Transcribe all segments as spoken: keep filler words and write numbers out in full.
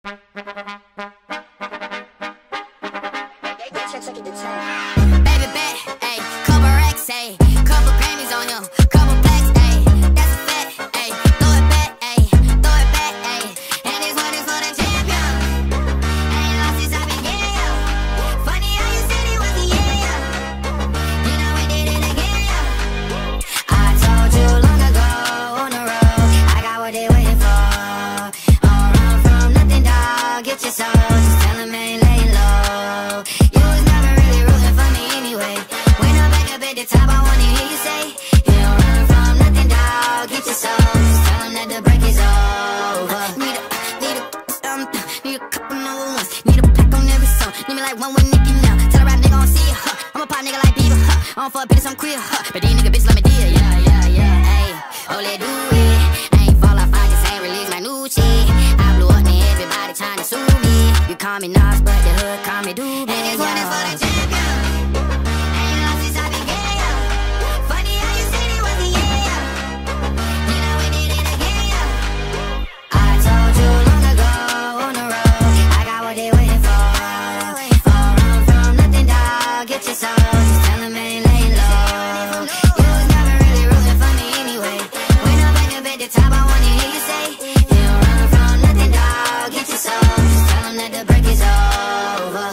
Baby bet, ayy, couple racks, ayy, couple Grammys on him, couple plaques, ayy, that's a fact, ayy, throw it back, ayy, throw it back, ayy, and this one is for the champion. Ain't lost since I began, yeah. Funny how you said it was the year, yeah. You know we did it again, yeah. I told you long ago on the road, I got what they waiting for. Don't run from nothing, dog. Get your soul, just tell them ain't laying low. You was never really rooting for me anyway. When I'm back up at the top, I wanna hear you say, you don't run from nothing, dog. Get your soul, just tell them that the break is over. Need a, need a, um, need a couple number ones. Need a pack on every song. Need me like one with Nicki now. Tell a rap nigga I don't see ya, huh. I'm a pop nigga like Bieber, huh. I don't fuck bitches, I'm queer, huh. But these nigga bitches let me deal, yeah, yeah, yeah, ayy. Oh, let do it. I ain't fall off, I just ain't release my new shit. I blew up and everybody trying to sue me. You call me Nas, but the hood call me Doobie. And this one is for the champion. Ain't lost since I began, yeah. Funny how you said it was the year, yeah. You know we did it again, yeah. I told you long ago on the road, I got what they waiting for. Don't run from nothing, dog. Get your soul, just tell them ain't laying low. You was never really rooting for me anyway. When I'm back up at the top, I wanna hear you say, you don't run from nothing, dog. Get your soul, just tell them that the break is over.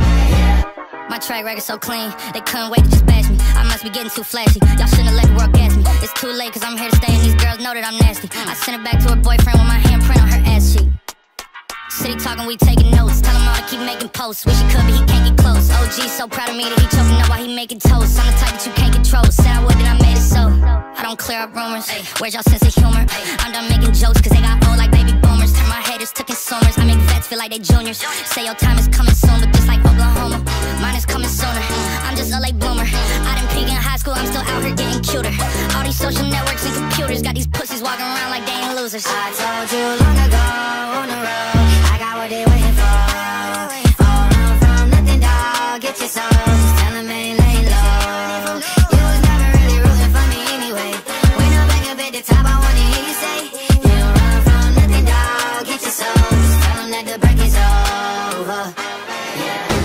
My track record so clean, they couldn't wait to just bash me. I must be getting too flashy, y'all shouldn't have let the world gas me. It's too late cause I'm here to stay and these girls know that I'm nasty. I sent it back to her boyfriend with my handprint on her ass cheek. City talking, we taking notes, tell him all to keep making posts. Wish he could but he can't get close. O G so proud of me that he choking up while he making toast. I'm the type that you can't control, said I would then I made it so. I don't clear up rumors, where's y'all sense of humor? I'm done making jokes cause they got old like baby boomers. Turn my haters to consumers, I make vets feel like they juniors. Say your time is coming soon, but just like Oklahoma, mine is coming sooner. I'm just a late bloomer, I didn't peak in high school, I'm still out here getting cuter. All these social networks and computers got these pussies walking around like they ain't losers. I told you long ago on the road, I got what they waiting for. Don't run from nothing, dog. Get your soul, just tell them ain't laying low. You was never really rooting for me anyway. When I'm back up at the top, I wanna hear you say, you don't run from nothing, dog. Get your soul, just tell them that the break is over. Yeah.